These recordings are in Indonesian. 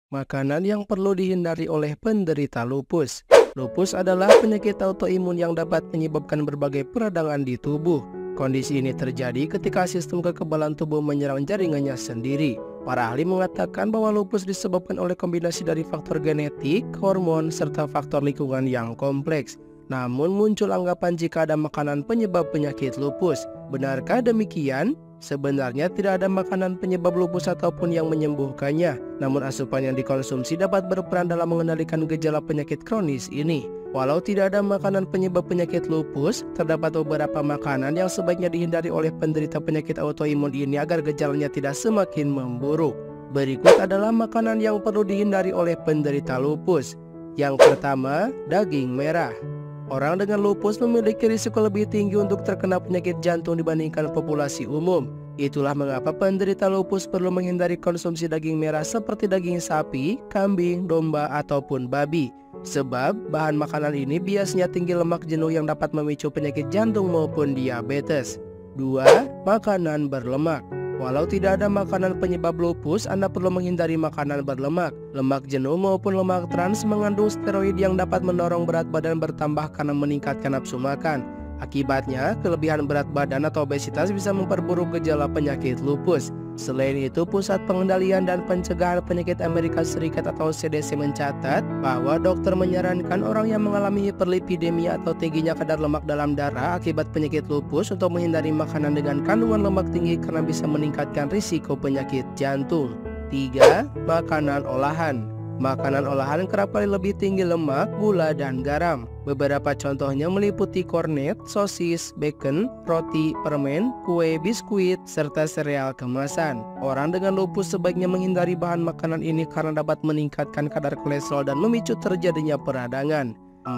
Makanan yang perlu dihindari oleh penderita lupus. Lupus adalah penyakit autoimun yang dapat menyebabkan berbagai peradangan di tubuh. Kondisi ini terjadi ketika sistem kekebalan tubuh menyerang jaringannya sendiri. Para ahli mengatakan bahwa lupus disebabkan oleh kombinasi dari faktor genetik, hormon, serta faktor lingkungan yang kompleks. Namun muncul anggapan jika ada makanan penyebab penyakit lupus. Benarkah demikian? Sebenarnya tidak ada makanan penyebab lupus ataupun yang menyembuhkannya. Namun asupan yang dikonsumsi dapat berperan dalam mengendalikan gejala penyakit kronis ini. Walau tidak ada makanan penyebab penyakit lupus, terdapat beberapa makanan yang sebaiknya dihindari oleh penderita penyakit autoimun ini agar gejalanya tidak semakin memburuk. Berikut adalah makanan yang perlu dihindari oleh penderita lupus. Yang pertama, daging merah. Orang dengan lupus memiliki risiko lebih tinggi untuk terkena penyakit jantung dibandingkan populasi umum. Itulah mengapa penderita lupus perlu menghindari konsumsi daging merah seperti daging sapi, kambing, domba, ataupun babi. Sebab bahan makanan ini biasanya tinggi lemak jenuh yang dapat memicu penyakit jantung maupun diabetes. 2. Makanan berlemak. Walau tidak ada makanan penyebab lupus, Anda perlu menghindari makanan berlemak. Lemak jenuh maupun lemak trans mengandung steroid yang dapat mendorong berat badan bertambah karena meningkatkan nafsu makan. Akibatnya, kelebihan berat badan atau obesitas bisa memperburuk gejala penyakit lupus. Selain itu, Pusat Pengendalian dan Pencegahan Penyakit Amerika Serikat atau CDC mencatat bahwa dokter menyarankan orang yang mengalami hiperlipidemia atau tingginya kadar lemak dalam darah akibat penyakit lupus untuk menghindari makanan dengan kandungan lemak tinggi karena bisa meningkatkan risiko penyakit jantung. 3. Makanan olahan. Makanan olahan kerap kali lebih tinggi lemak, gula, dan garam. Beberapa contohnya meliputi kornet, sosis, bacon, roti, permen, kue, biskuit, serta sereal kemasan. Orang dengan lupus sebaiknya menghindari bahan makanan ini karena dapat meningkatkan kadar kolesterol dan memicu terjadinya peradangan.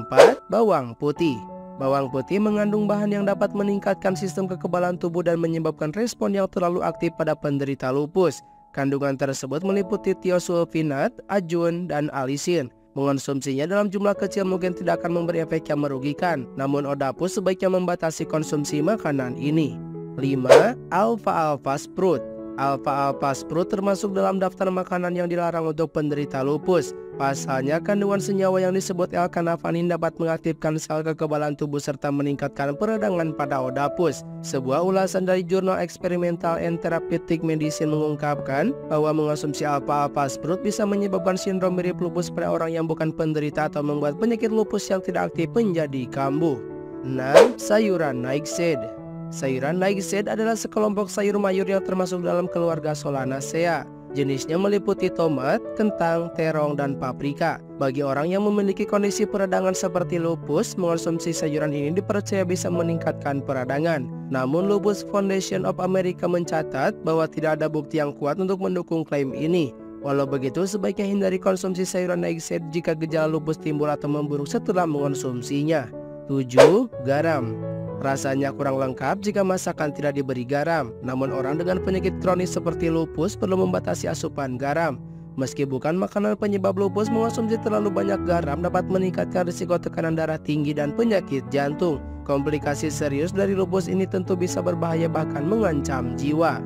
4. Bawang putih. Bawang putih mengandung bahan yang dapat meningkatkan sistem kekebalan tubuh dan menyebabkan respon yang terlalu aktif pada penderita lupus. Kandungan tersebut meliputi tiosulfinat, ajun, dan alisin. Mengonsumsinya dalam jumlah kecil mungkin tidak akan memberi efek yang merugikan, namun Odapus sebaiknya membatasi konsumsi makanan ini. 5. Alfalfa sprout. Alfalfa sprout termasuk dalam daftar makanan yang dilarang untuk penderita lupus. Pasalnya, kandungan senyawa yang disebut L-carnitine dapat mengaktifkan sel kekebalan tubuh serta meningkatkan peradangan pada Odapus. Sebuah ulasan dari jurnal Experimental and Therapeutic Medicine mengungkapkan bahwa mengonsumsi alfalfa sprout bisa menyebabkan sindrom mirip lupus pada orang yang bukan penderita atau membuat penyakit lupus yang tidak aktif menjadi kambuh. 6. Sayuran nightshade. Sayuran nightshade adalah sekelompok sayur mayur yang termasuk dalam keluarga Solanaceae. Jenisnya meliputi tomat, kentang, terong, dan paprika. Bagi orang yang memiliki kondisi peradangan seperti lupus, mengonsumsi sayuran ini dipercaya bisa meningkatkan peradangan. Namun Lupus Foundation of America mencatat bahwa tidak ada bukti yang kuat untuk mendukung klaim ini. Walau begitu, sebaiknya hindari konsumsi sayuran nightshade jika gejala lupus timbul atau memburuk setelah mengonsumsinya. 7. Garam. Rasanya kurang lengkap jika masakan tidak diberi garam. Namun orang dengan penyakit kronis seperti lupus perlu membatasi asupan garam. Meski bukan makanan penyebab lupus, mengonsumsi terlalu banyak garam dapat meningkatkan risiko tekanan darah tinggi dan penyakit jantung. Komplikasi serius dari lupus ini tentu bisa berbahaya bahkan mengancam jiwa.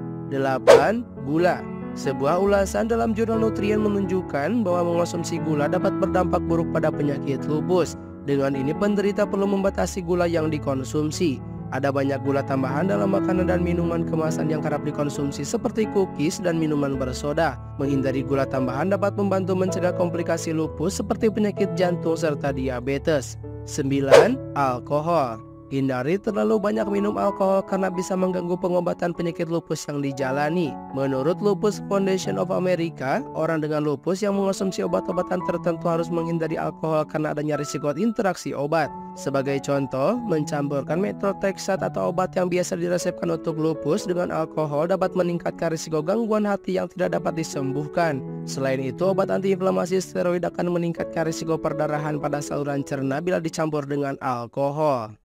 8. Gula. Sebuah ulasan dalam jurnal Nutrien menunjukkan bahwa mengonsumsi gula dapat berdampak buruk pada penyakit lupus. Dengan ini penderita perlu membatasi gula yang dikonsumsi. Ada banyak gula tambahan dalam makanan dan minuman kemasan yang kerap dikonsumsi seperti cookies dan minuman bersoda. Menghindari gula tambahan dapat membantu mencegah komplikasi lupus seperti penyakit jantung serta diabetes. 9. Alkohol. Hindari terlalu banyak minum alkohol karena bisa mengganggu pengobatan penyakit lupus yang dijalani. Menurut Lupus Foundation of America, orang dengan lupus yang mengonsumsi obat-obatan tertentu harus menghindari alkohol karena adanya risiko interaksi obat. Sebagai contoh, mencampurkan methotrexate atau obat yang biasa diresepkan untuk lupus dengan alkohol dapat meningkatkan risiko gangguan hati yang tidak dapat disembuhkan. Selain itu, obat antiinflamasi steroid akan meningkatkan risiko perdarahan pada saluran cerna bila dicampur dengan alkohol.